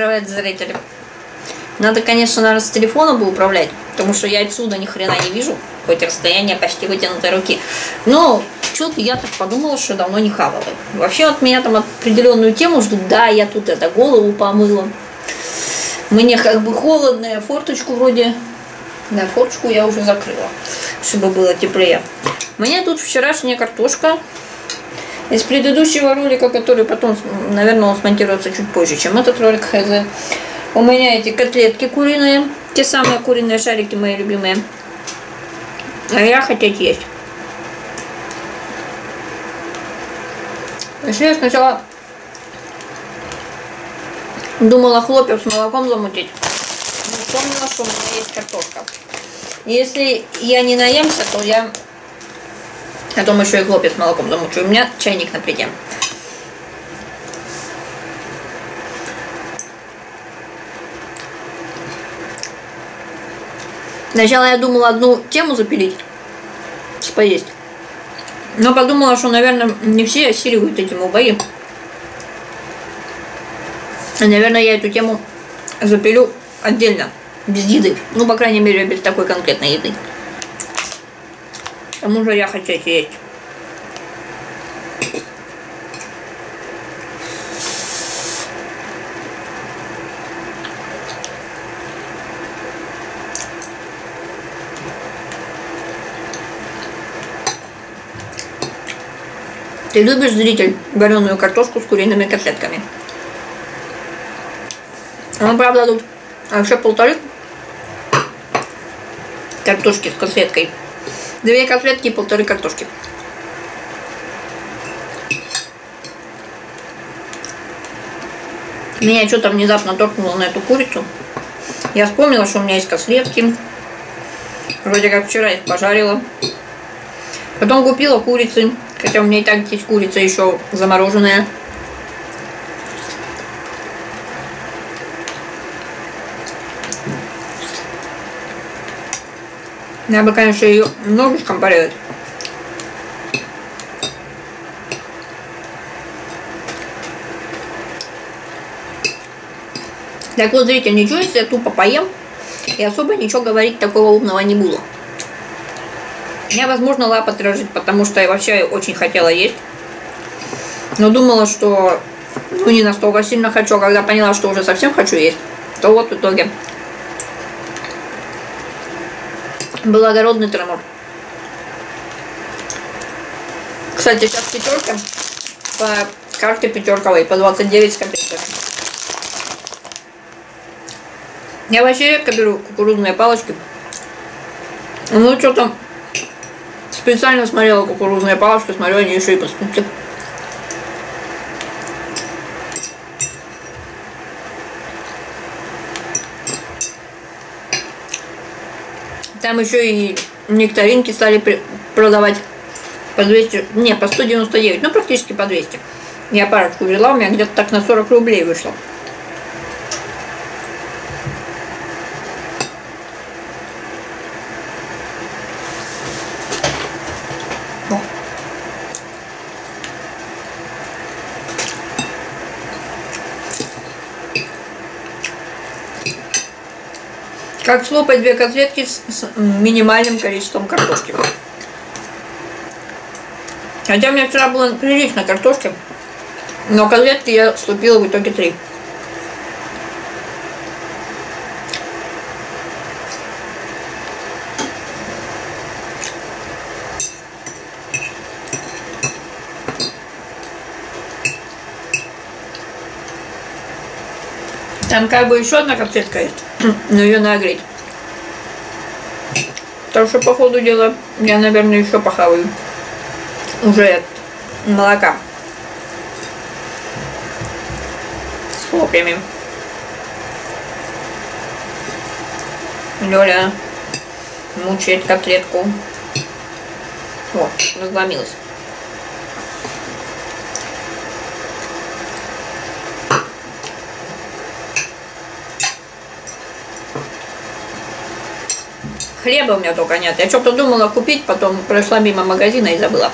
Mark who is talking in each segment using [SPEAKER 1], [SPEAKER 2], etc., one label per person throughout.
[SPEAKER 1] Привет, зрители. Надо, конечно, наверное, с телефона бы управлять, потому что я отсюда ни хрена не вижу, хоть расстояние почти вытянутой руки. Но что-то я так подумала, что давно не хавала. Вообще от меня там определенную тему ждут. Да, я тут голову помыла. Мне как бы холодно, я форточку вроде... Да, форточку я уже закрыла, чтобы было теплее. Мне тут вчерашняя картошка из предыдущего ролика, который потом, наверное, он смонтируется чуть позже, чем этот ролик. Хз. У меня эти котлетки куриные, те самые куриные шарики мои любимые. А я хотеть есть. Вообще я сначала думала хлопьев с молоком замутить, но вспомнила, что у меня есть картошка. Если я не наемся, то я потом еще и хлопья с молоком замучу. У меня чайник на плите. Сначала я думала одну тему запилить, поесть. Но подумала, что, наверное, не все осиливают эти мубаи. И, наверное, я эту тему запилю отдельно, без еды. Ну, по крайней мере, без такой конкретной еды. К тому же я хочу есть. Ты любишь, зритель, вареную картошку с куриными котлетками? Ну, правда, тут вообще 1,5 картошки с котлеткой. 2 котлетки и 1,5 картошки. Меня что-то внезапно торкнуло на эту курицу. Я вспомнила, что у меня есть котлетки. Вроде как вчера их пожарила. Потом купила курицы. Хотя у меня и так есть курица еще замороженная. Я бы, конечно, ее ножичком порезать. Так вот, зритель, ничего, если я тупо поем, и особо ничего говорить такого умного не буду. Я, возможно, лапы дрожит, потому что я вообще очень хотела есть. Но думала, что не настолько сильно хочу. Когда поняла, что уже совсем хочу есть, то вот в итоге благородный тремор. Кстати, сейчас пятерка по карте пятерковой по 29 с копейками. Я вообще редко беру кукурузные палочки. Ну что там, специально смотрела кукурузные палочки, смотрю, они еще и по скидке. Там еще и нектаринки стали продавать по 200, не, по 199, ну практически по 200. Я парочку взяла, у меня где-то так на 40 рублей вышло. Как слопать 2 котлетки с минимальным количеством картошки. Хотя у меня вчера было прилично картошки, но котлетки я слупила в итоге 3. Там как бы еще одна котлетка есть, но ее нагреть. Так что по ходу дела я, наверное, еще похаваю. Уже от молока. С хлопьями. Лёля мучает котлетку. Вот, разломилась. Хлеба у меня только нет. Я что-то думала купить, потом прошла мимо магазина и забыла.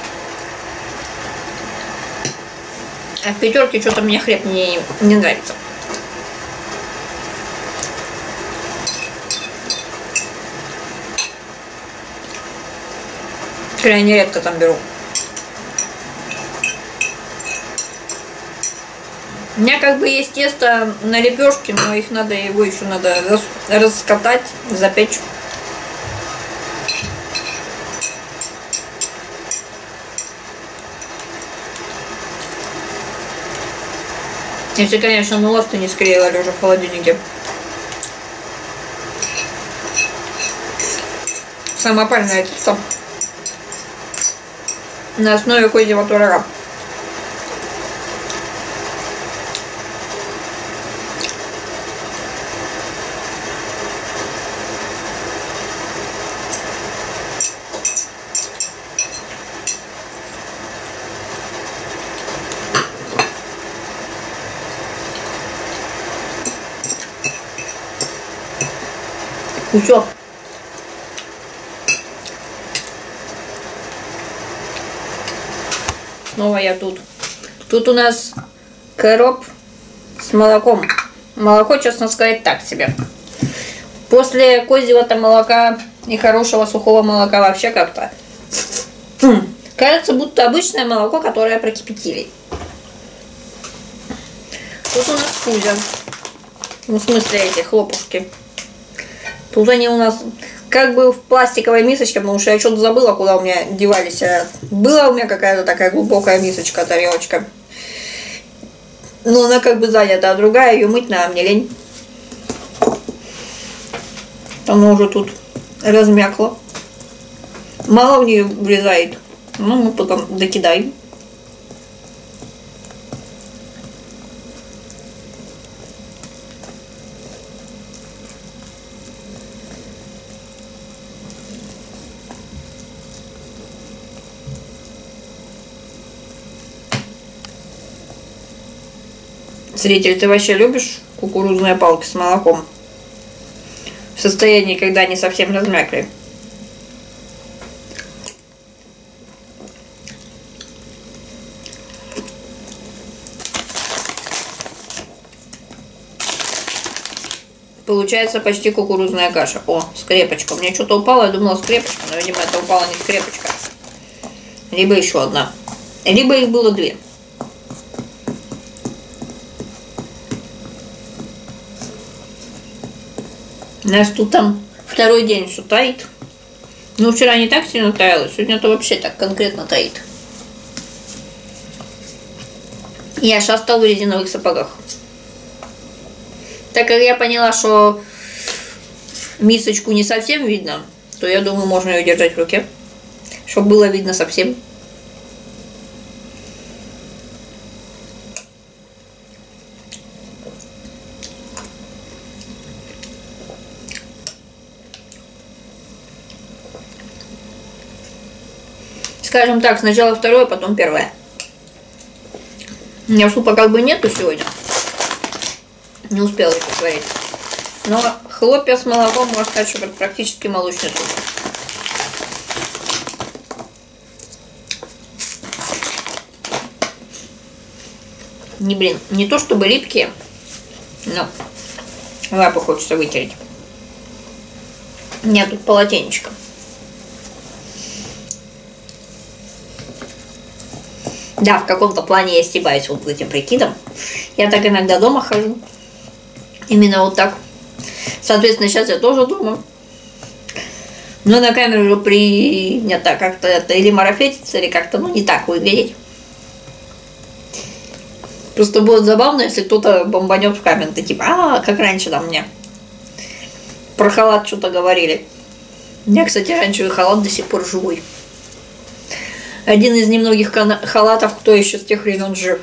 [SPEAKER 1] А в пятерке что-то мне хлеб не нравится. Крайне редко там беру. У меня как бы есть тесто на лепешки, но их надо, его еще надо раскатать, запечь. Если, конечно, на ласты не склеивали уже в холодильнике. Самопальное тесто на основе козьего творога. И все. Снова я тут. Тут у нас короб с молоком. Молоко, честно сказать, так себе. После козьего-то молока и хорошего сухого молока вообще как-то кажется, будто обычное молоко, которое прокипятили. Тут у нас кузя. Ну, в смысле, эти хлопушки. Тут они у нас как бы в пластиковой мисочке, потому что я что-то забыла, куда у меня девались. Была у меня какая-то такая глубокая мисочка, тарелочка. Но она как бы занята, а другая, ее мыть надо, мне лень. Она уже тут размякла. Мало в нее влезает. Ну, мы потом докидаем. Зритель, ты вообще любишь кукурузные палки с молоком? В состоянии, когда они совсем размякли. Получается почти кукурузная каша. О, скрепочка. У меня что-то упало, я думала скрепочка, но, видимо, это упала не скрепочка. Либо еще одна. Либо их было две. У нас тут там второй день все таит. Ну, вчера не так сильно таяло, сегодня-то вообще так конкретно таит. Я шастал в резиновых сапогах. Так как я поняла, что мисочку не совсем видно, то я думаю, можно ее держать в руке, чтобы было видно совсем. Скажем так, сначала второе, потом первое. У меня супа как бы нету сегодня. Не успела еще сварить. Но хлопья с молоком, можно сказать, что это практически молочный суп. Не то чтобы липкие, но лапы хочется вытереть. У меня тут полотенечко. Да, в каком-то плане я стебаюсь вот этим прикидом. Я так иногда дома хожу. Именно вот так. Соответственно, сейчас я тоже дома. Но на камеру уже принято как-то это или марафетиться, или как-то, ну, не так выглядеть. Просто будет забавно, если кто-то бомбанет в комменты, типа, как раньше там мне про халат что-то говорили. У меня, кстати, оранжевый халат до сих пор живой. Один из немногих халатов, кто еще с тех времен жив.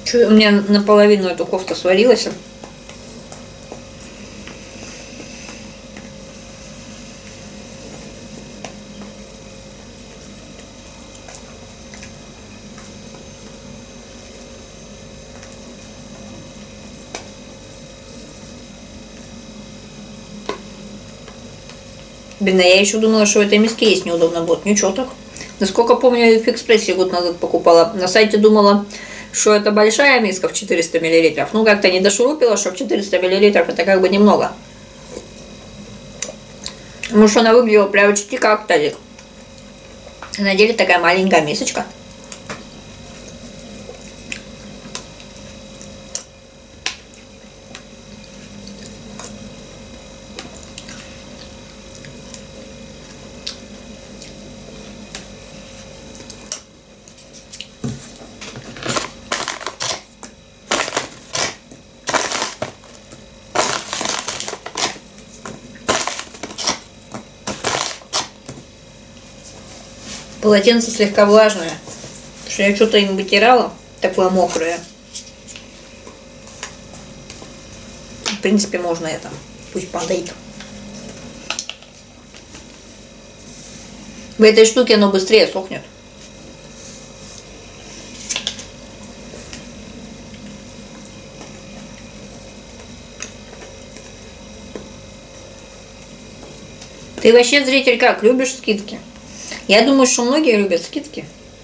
[SPEAKER 1] Чё, у меня наполовину эта кофта сварилась. Блин, а я еще думала, что в этой миске есть неудобно будет. Ничего так. Насколько помню, я в Экспрессе год назад покупала. На сайте думала, что это большая миска в 400 мл. Ну, как-то не дошурупила, что в 400 мл это как бы немного. Потому что она выглядела прям почти как тазик. На деле такая маленькая мисочка. Полотенце слегка влажное, потому что я что-то им вытирала, такое мокрое. В принципе, можно это, пусть падает. В этой штуке оно быстрее сохнет. Ты вообще, зритель, как, любишь скидки? Я думаю, что многие любят скидки.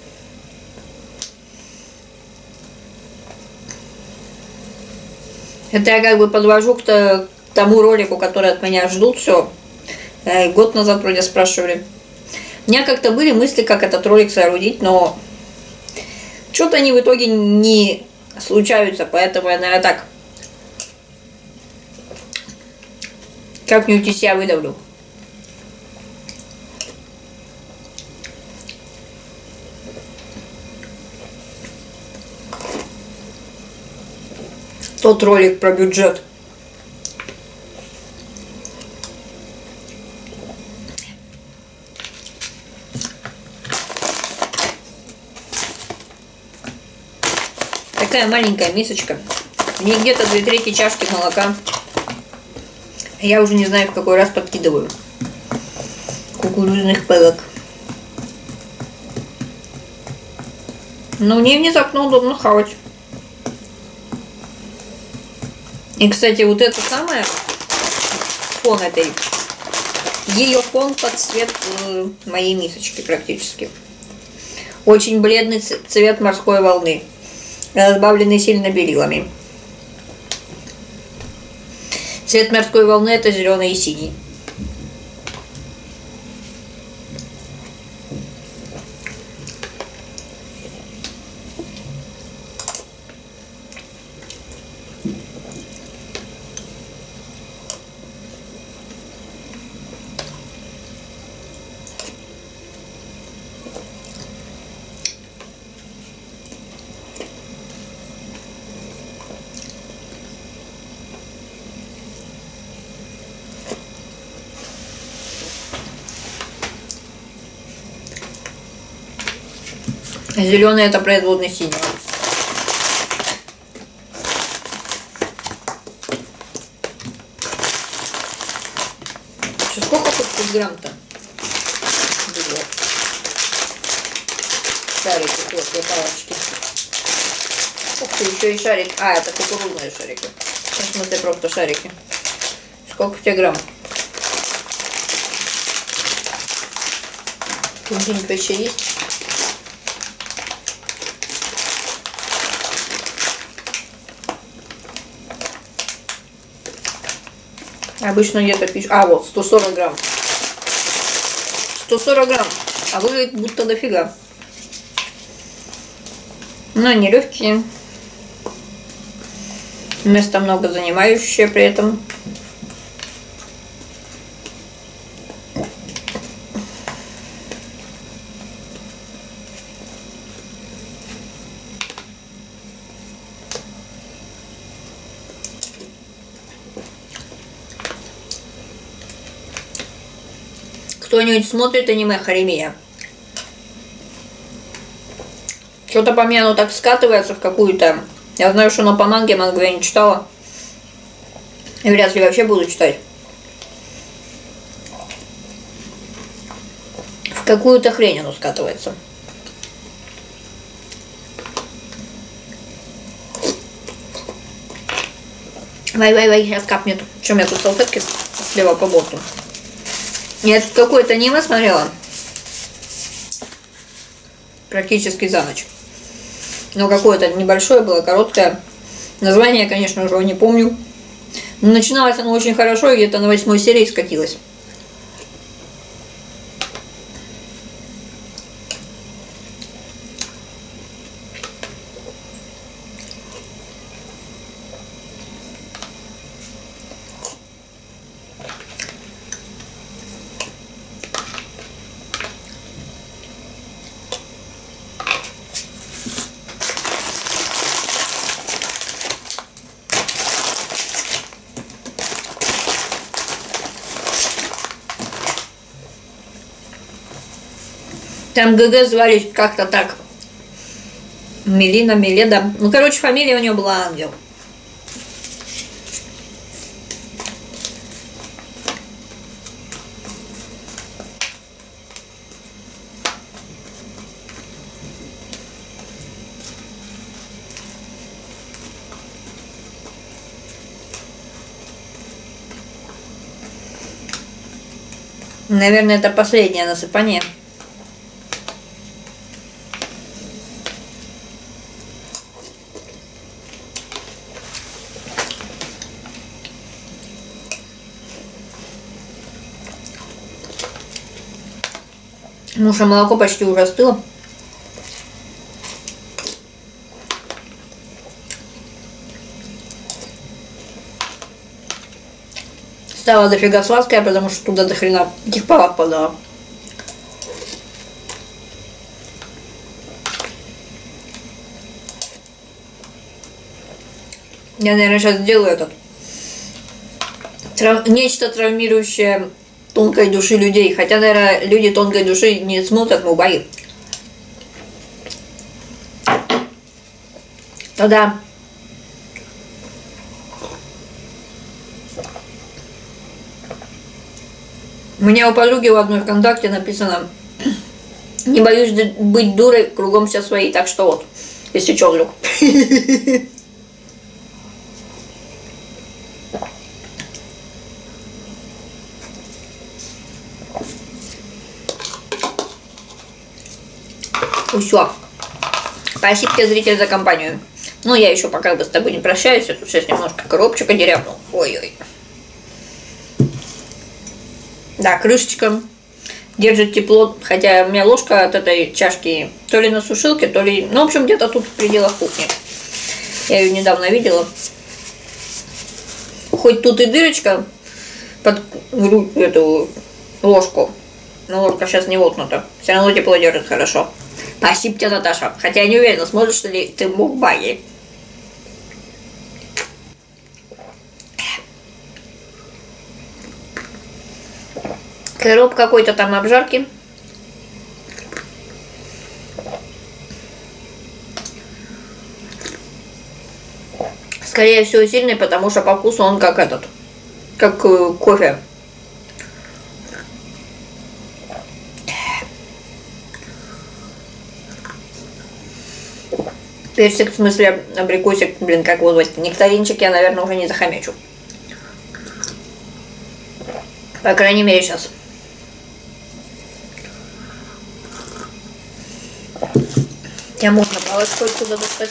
[SPEAKER 1] Это я как бы подвожу к тому ролику, который от меня ждут. Все. Год назад вроде спрашивали. У меня как-то были мысли, как этот ролик соорудить, но что-то они в итоге не случаются, поэтому я, наверное, так как-нибудь из себя выдавлю. Тот ролик про бюджет. Такая маленькая мисочка. В ней где-то 2/3 чашки молока. Я уже не знаю, в какой раз подкидываю кукурузных пылок. Но мне внезапно удобно хавать. И, кстати, вот это самое, фон этой, ее фон под цвет моей мисочки практически. Очень бледный цвет морской волны, разбавленный сильно белилами. Цвет морской волны — это зеленый и синий. Зеленый — это производный синего. Сколько тут грамм-то? Шарики, вот, палочки. Ух ты, еще и шарик. А, это кукурузные шарики. В смысле, просто шарики. Сколько у тебя грамм? Тут где-нибудь вообще есть? Обычно где-то пишут. А, вот, 140 грамм. 140 грамм. А выглядит будто дофига. Но они легкие. Место много занимающее при этом. Кто-нибудь смотрит аниме Харемия? Что-то по мне оно так скатывается в какую-то Я знаю, что на по манге, мангу я не читала. И вряд ли вообще буду читать. В какую-то хрень оно скатывается. Вай, сейчас капнет. Что у меня тут салфетки слева по борту? Я тут какое-то аниме смотрела. Практически за ночь. Но какое-то небольшое было, короткое. Название я, конечно, уже не помню. Но начиналось оно очень хорошо, и где-то на 8 серии скатилось. Там ГГ звали как-то так. Мелина, Меледа. Ну, короче, фамилия у нее была Ангел. Наверное, это последнее насыпание. Ну что, молоко почти уже остыло. Стало дофига сладкое, потому что туда до хрена этих палок подала. Я, наверное, сейчас сделаю этот нечто травмирующее тонкой души людей. Хотя, наверное, люди тонкой души не смотрят мубаи. Тогда у меня у подруги в одной ВКонтакте написано: не боюсь быть дурой, кругом все свои. Так что вот, если чё, вдруг. Все. Спасибо тебе, зритель, за компанию. Ну, я еще пока бы с тобой не прощаюсь. Я тут сейчас немножко коробчика дерябнул. Ой-ой. Да, крышечка держит тепло. Хотя у меня ложка от этой чашки то ли на сушилке, то ли... Ну, в общем, где-то тут в пределах кухни. Я ее недавно видела. Хоть тут и дырочка под эту ложку. Но ложка сейчас не воткнута. Все равно тепло держит хорошо. Спасибо тебе, Наташа. Хотя я не уверена, смотришь ли ты мукбаги. Сироп какой-то там обжарки. Скорее всего сильный, потому что по вкусу он как этот, как кофе. Персик, в смысле абрикосик, блин, как его звать? Нектаринчик я, наверное, уже не захомячу. По крайней мере, сейчас. Тебя можно палочку отсюда достать.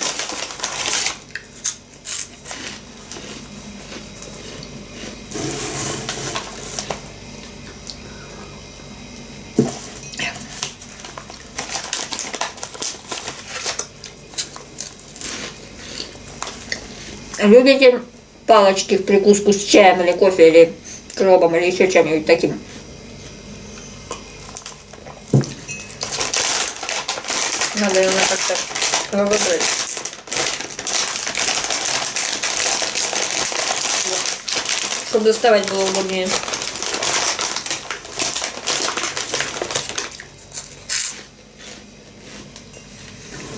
[SPEAKER 1] Любите палочки в прикуску с чаем или кофе, или кробом, или еще чем-нибудь таким? Надо его как-то выбрать. Чтобы доставать было удобнее.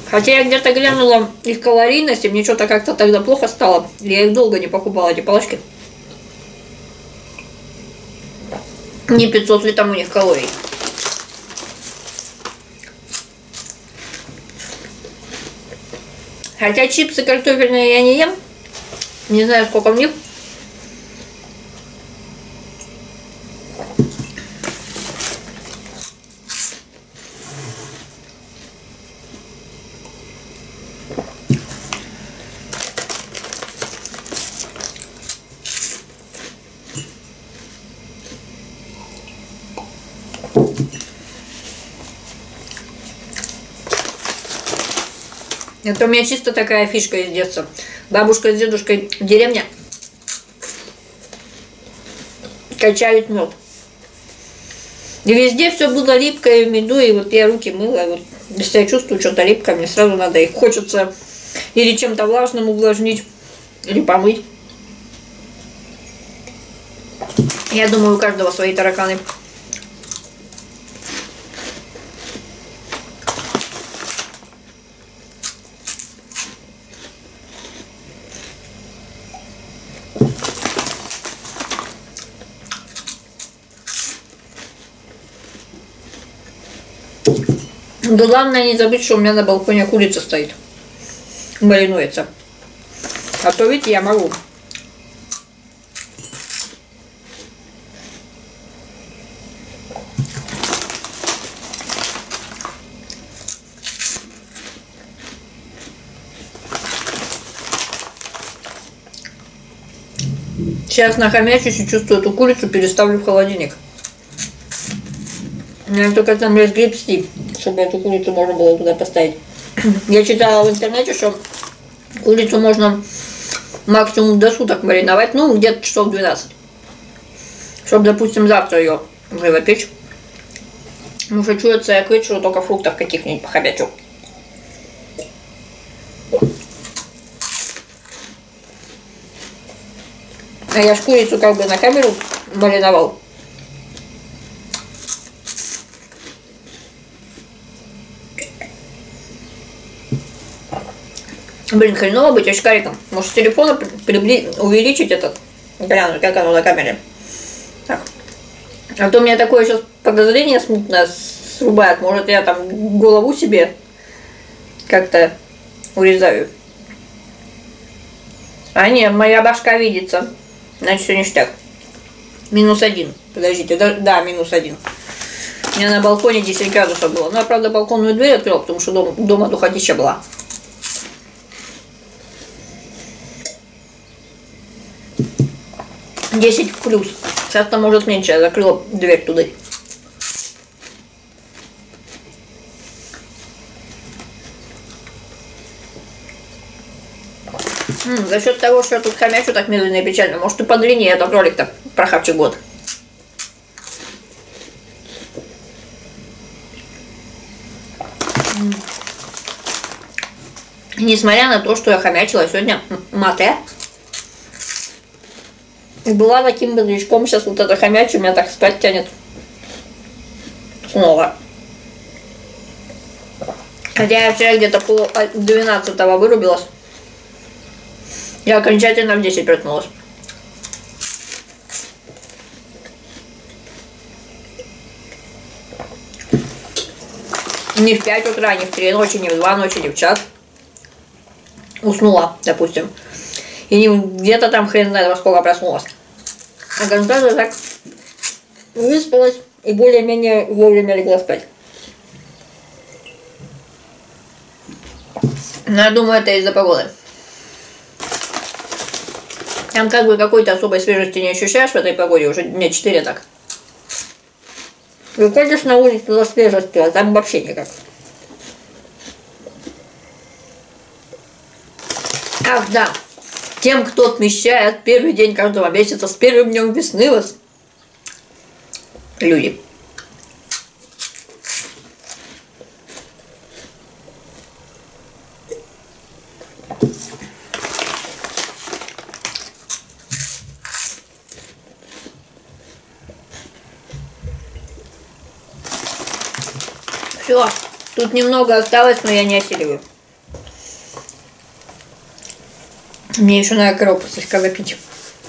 [SPEAKER 1] Хотя я где-то глянула их калорийность, и мне что-то как-то тогда плохо стало. Я их долго не покупала, эти палочки. Не 500 ли там у них калорий. Хотя чипсы картофельные я не ем. Не знаю, сколько в них. Это у меня чисто такая фишка из детства. Бабушка с дедушкой в деревне качают мед. И везде все было липкое в меду, и вот я руки мыла, и вот если я чувствую что-то липкое, мне сразу надо их хочется или чем-то влажным увлажнить, или помыть. Я думаю, у каждого свои тараканы. Главное не забыть, что у меня на балконе курица стоит. Маринуется. А то, видите, я могу. Сейчас нахомячусь и чувствую эту курицу, переставлю в холодильник. Мне только там разгребсти, чтобы эту курицу можно было туда поставить. Я читала в интернете, что курицу можно максимум до суток мариновать, ну где-то часов 12. Чтобы, допустим, завтра ее уже печь. Потому что чуется, я к вечеру только фруктов каких-нибудь похомячу. А я ж курицу как бы на камеру мариновал. Блин, хреново быть очкариком. Может, с телефона увеличить этот, глянуть, как оно на камере. Так. А то у меня такое сейчас подозрение смутное срубает. Может, я там голову себе как-то урезаю. А не, моя башка видится. Значит, все ништяк. -1. Подождите, да, -1. У меня на балконе 10 градусов было. Ну, я, правда, балконную дверь открыла, потому что дома духотища была. Десять плюс. Сейчас-то может меньше, я закрыла дверь туда. За счет того, что я тут хомячу так медленно и печально, может и по длине этот ролик-то прохавчик год. Несмотря на то, что я хомячила сегодня мате, и была таким бодрячком, сейчас вот это хомячу, меня так спать тянет снова. Хотя я вчера где-то 11:30 вырубилась. Я окончательно в 10 проснулась. Не в 5 утра, не в 3 ночи, не в 2 ночи, не в час. Уснула, допустим. И не где-то там хрен знает во сколько проснулась. А конкретно так выспалась и более-менее вовремя легла спать. Но я думаю, это из-за погоды. Там как бы какой-то особой свежести не ощущаешь в этой погоде, уже дня 4 так. Выходишь на улицу за свежестью, а там вообще никак. Ах, да. Тем, кто отмечает первый день каждого месяца с первым днем весны вас, люди. Все, тут немного осталось, но я не осиливаю. Мне еще надо коробку слегка запить.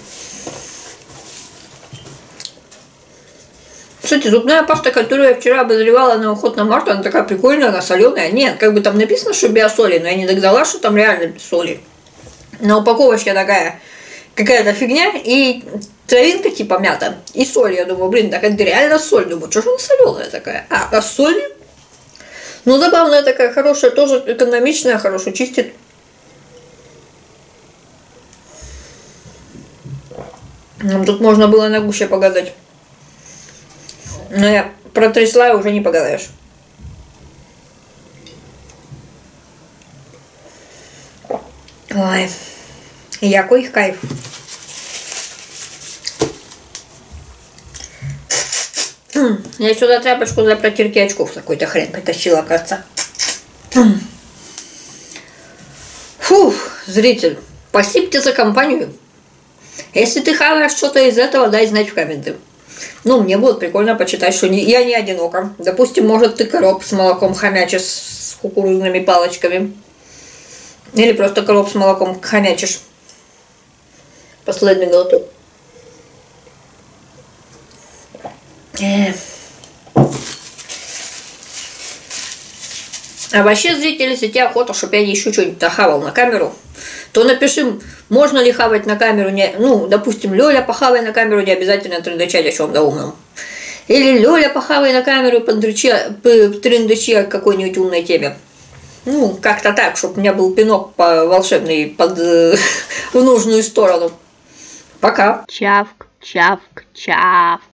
[SPEAKER 1] Кстати, зубная паста, которую я вчера обозревала на уход на Марту, она такая прикольная, она соленая. Нет, как бы там написано, что без соли, но я не догадалась, что там реально без соли. На упаковочке такая какая-то фигня и травинка типа мята и соль. Я думаю, блин, так это реально соль. Думаю, что же она соленая такая? А соль? Ну, забавная такая, хорошая, тоже экономичная, хорошо чистит. Тут можно было на гуще погадать. Но я протрясла, и уже не погадаешь. Ой, який кайф. Я сюда тряпочку для протирки очков какой-то хрен притащила, кажется. Фух, зритель, спасибо тебе за компанию. Если ты хаваешь что-то из этого, дай знать в комменты. Ну, мне будет прикольно почитать, что я не одинока. Допустим, может, ты короб с молоком хомячишь с кукурузными палочками. Или просто короб с молоком хомячишь. Последний глоток. А вообще, зрители, если тебе охота, чтобы я еще что-нибудь нахавал на камеру, то напиши, можно ли хавать на камеру, не, ну, допустим, Лёля, похавай на камеру, не обязательно трындачать о чем-то умном. Или Лёля, похавай на камеру, трындачи о какой-нибудь умной теме. Ну, как-то так, чтобы у меня был пинок волшебный в нужную сторону. Пока.
[SPEAKER 2] Чавк, чавк, чавк.